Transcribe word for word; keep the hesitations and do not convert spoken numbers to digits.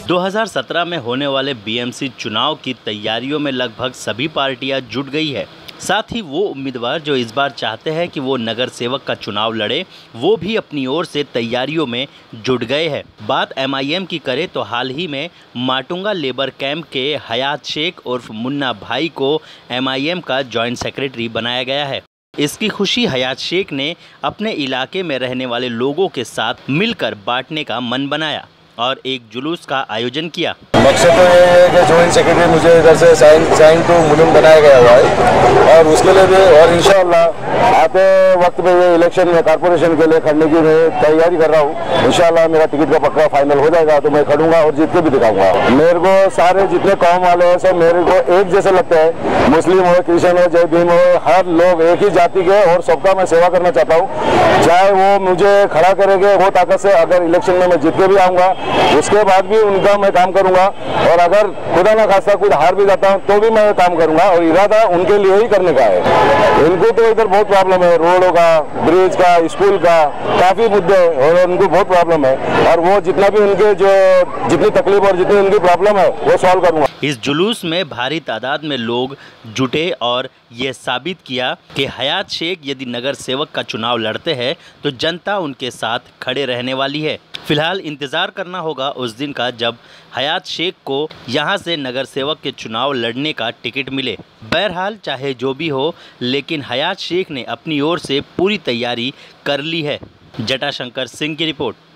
दो हज़ार सत्रह में होने वाले बीएमसी चुनाव की तैयारियों में लगभग सभी पार्टियां जुट गई है। साथ ही वो उम्मीदवार जो इस बार चाहते हैं कि वो नगर सेवक का चुनाव लड़े, वो भी अपनी ओर से तैयारियों में जुट गए हैं। बात एमआईएम की करें तो हाल ही में माटुंगा लेबर कैंप के हयात शेख उर्फ मुन्ना भाई को एमआईएम का जॉइंट सेक्रेटरी बनाया गया है। इसकी खुशी हयात शेख ने अपने इलाके में रहने वाले लोगों के साथ मिलकर बांटने का मन बनाया और एक जुलूस का आयोजन किया। मकसद तो ये है कि जॉइंट सेक्रेटरी मुझे इधर से साइन साइन टू मुलुम बनाया गया हुआ है और उसके लिए भी और इंशाअल्लाह आते वक्त में ये इलेक्शन में कारपोरेशन के लिए खड़ने की मैं तैयारी कर रहा हूँ। इंशाअल्लाह मेरा टिकट का पक्का फाइनल हो जाएगा तो मैं खड़ूंगा और जीत के भी दिखाऊंगा। मेरे को सारे जितने कौम वाले हैं सब मेरे को एक जैसे लगते हैं, मुस्लिम हो, क्रिश्चियन हो, जय भीम हो, हर लोग एक ही जाति के और सबका मैं सेवा करना चाहता हूँ। चाहे वो मुझे खड़ा करेंगे वो ताकत से, अगर इलेक्शन में मैं जीत के भी आऊँगा उसके बाद भी उनका मैं काम करूंगा और अगर खुदा ना खास्ता खुद हार भी जाता हूं तो भी मैं काम करूंगा और इरादा उनके लिए ही करने का है। इनको तो इधर बहुत प्रॉब्लम है, रोडों का, ब्रिज का, स्कूल का, काफी मुद्दे और उनको बहुत प्रॉब्लम है और वो जितना भी उनके जो जितनी तकलीफ और जितनी उनकी प्रॉब्लम है वो सॉल्व करूंगा। इस जुलूस में भारी तादाद में लोग जुटे और ये साबित किया कि हयात शेख यदि नगर सेवक का चुनाव लड़ते हैं तो जनता उनके साथ खड़े रहने वाली है। फिलहाल इंतज़ार करना होगा उस दिन का जब हयात शेख को यहां से नगर सेवक के चुनाव लड़ने का टिकट मिले। बहरहाल चाहे जो भी हो, लेकिन हयात शेख ने अपनी ओर से पूरी तैयारी कर ली है। जटाशंकर सिंह की रिपोर्ट।